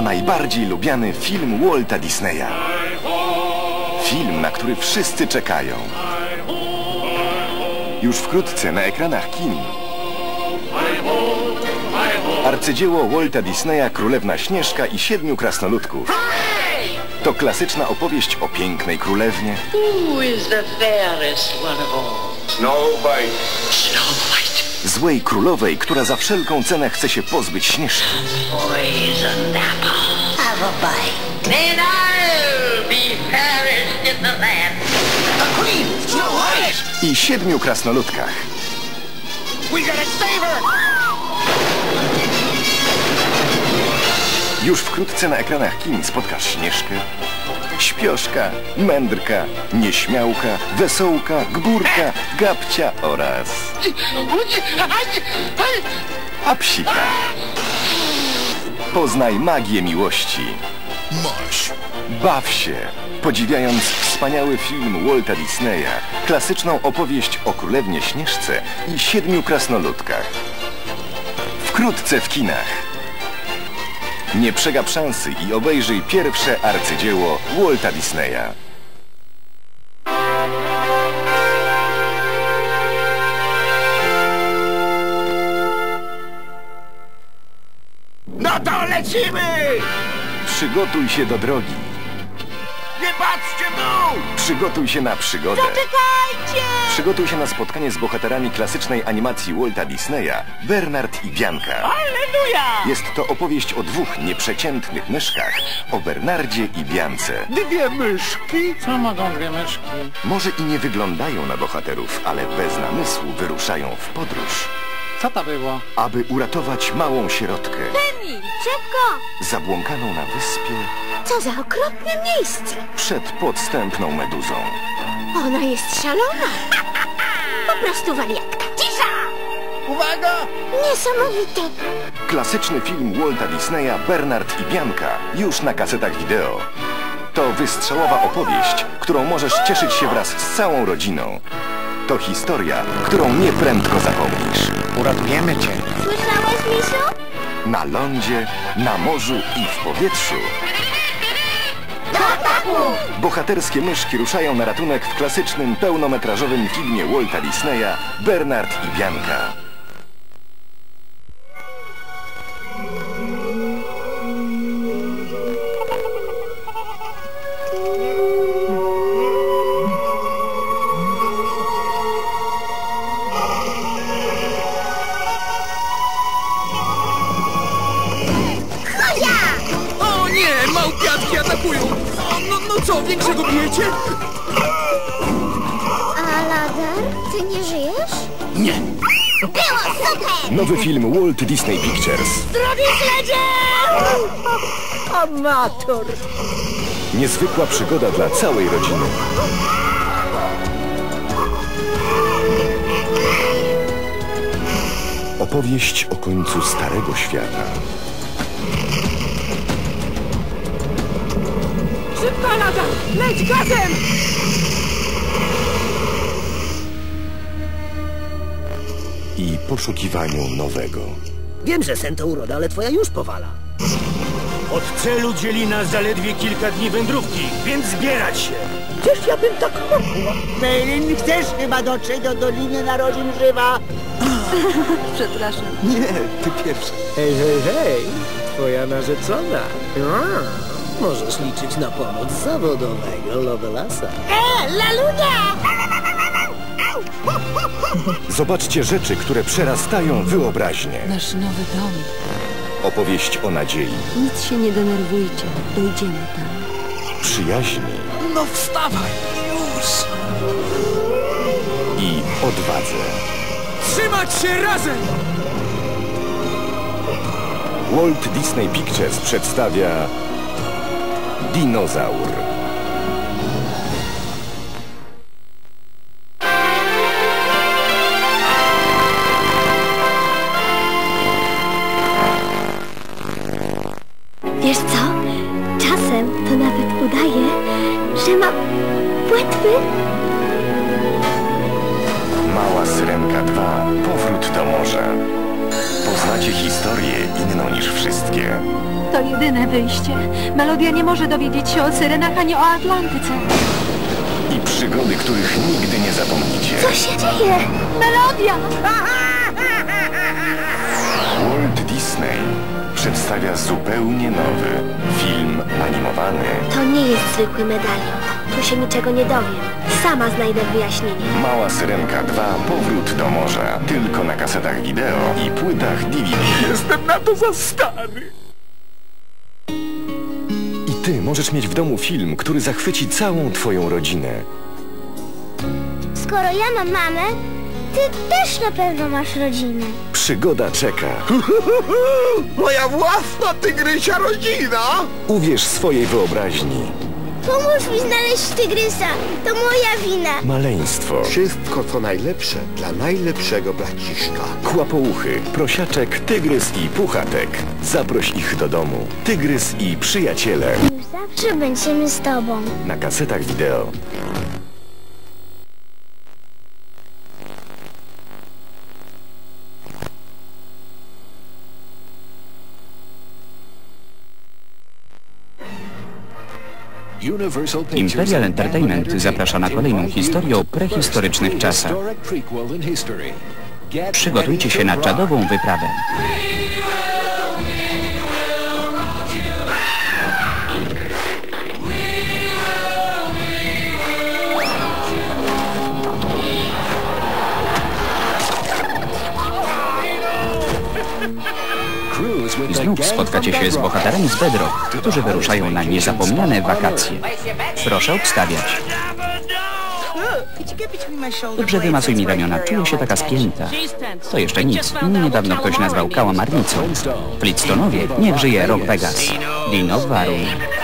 najbardziej lubiany film Walta Disneya. Film, na który wszyscy czekają. Już wkrótce na ekranach kin. Arcydzieło Walta Disneya Królewna Śnieżka i 7 krasnoludków. To klasyczna opowieść o pięknej królewnie. Who is the fairest one of all? Snow White. Snow White. Złej królowej, która za wszelką cenę chce się pozbyć Śnieżki. Poison apple. Have a bite. Then I'll be fairest in the land. The Queen, Snow White. I 7 krasnoludkach. We gotta save her! Już wkrótce na ekranach kin spotkasz Śnieżkę, Śpioszka, Mędrka, Nieśmiałka, Wesołka, Gbórka, Gabcia oraz... a Psika. Poznaj magię miłości. Maś. Baw się, podziwiając wspaniały film Walta Disneya, klasyczną opowieść o Królewnie Śnieżce i 7 krasnoludkach. Wkrótce w kinach. Nie przegap szansy i obejrzyj pierwsze arcydzieło Walta Disneya. No to lecimy! Przygotuj się do drogi. Nie patrzcie w dół! Przygotuj się na przygodę. Zaczekajcie! Przygotuj się na spotkanie z bohaterami klasycznej animacji Walta Disneya, Bernard i Bianka. Halleluja! Jest to opowieść o 2 nieprzeciętnych myszkach, o Bernardzie i Biance. 2 myszki? Co mogą 2 myszki? Może i nie wyglądają na bohaterów, ale bez namysłu wyruszają w podróż, Co to było? aby uratować małą sierotkę, Penny, szybko! zabłąkaną na wyspie Co za okropne miejsce! przed podstępną meduzą. Ona jest szalona! Po prostu wariatka. Cisza! Uwaga! Niesamowite! Klasyczny film Walta Disneya Bernard i Bianka już na kasetach wideo. To wystrzałowa opowieść, którą możesz cieszyć się wraz z całą rodziną. To historia, którą nieprędko zapomnisz. Uratujemy cię. Słyszałeś, misiu? Na lądzie, na morzu i w powietrzu. Bohaterskie myszki ruszają na ratunek w klasycznym, pełnometrażowym filmie Walta Disneya Bernard i Bianka. O nie! Małpiatki atakują! No co, większego bijecie? A Ladar, ty nie żyjesz? Nie. Było super! Nowy film Walt Disney Pictures. Zdrowie śledzie! Amator! Niezwykła przygoda dla całej rodziny. Opowieść o końcu Starego Świata. Szybko, Ladar! Leć gazem! I poszukiwaniu nowego. Wiem, że sen to uroda, ale twoja już powala. Od celu dzieli nas zaledwie kilka dni wędrówki, więc zbierać się. Przecież ja bym tak mogła. Meilin, chcesz chyba dotrzeć do Doliny Narodzin Żywa? Przepraszam. Nie, ty pierwszy. Hej, hej, hej! Twoja narzeczona. Możesz liczyć na pomoc zawodowego Lovelasa. Lalunia! Zobaczcie rzeczy, które przerastają wyobraźnię. Nasz nowy dom. Opowieść o nadziei, Nic się nie denerwujcie. Dojdziemy tam. przyjaźni No wstawaj! Już! i odwadze. Trzymać się razem! Walt Disney Pictures przedstawia Dinozaur. Wiesz co? Czasem to nawet udaje, że ma płetwy. Mała Syrenka 2. Powrót do morza. Poznacie historię inną niż wszystkie. To jedyne wyjście. Melodia nie może dowiedzieć się o syrenach ani o Atlantyce. I przygody, których nigdy nie zapomnicie. Co się dzieje? Melodia! Walt Disney przedstawia zupełnie nowy film animowany. To nie jest zwykły medalion. Tu się niczego nie dowiem. Sama znajdę wyjaśnienie. Mała Syrenka 2. Powrót do morza. Tylko na kasetach wideo i płytach DVD. Jestem na to za stary. I ty możesz mieć w domu film, który zachwyci całą twoją rodzinę. Skoro ja mam mamę, ty też na pewno masz rodzinę. Przygoda czeka. Moja własna tygrysia rodzina! Uwierz swojej wyobraźni. Pomóż mi znaleźć tygrysa. To moja wina. Maleństwo. Wszystko co najlepsze dla najlepszego braciszka. Kłapouchy, prosiaczek, tygrys i puchatek. Zaproś ich do domu. Tygrys i przyjaciele. Już zawsze będziemy z tobą. Na kasetach wideo. Imperial Entertainment zaprasza na kolejną historię o prehistorycznych czasach. Przygotujcie się na czadową wyprawę. Znów spotkacie się z bohaterami z Bedrock, którzy wyruszają na niezapomniane wakacje. Proszę obstawiać. Dobrze, wymasuj mi ramiona. Czuję się taka spięta. To jeszcze nic. Mnie niedawno ktoś nazwał kałamarnicą. Flintstonowie, niech żyje Rock Vegas. Dino Warun.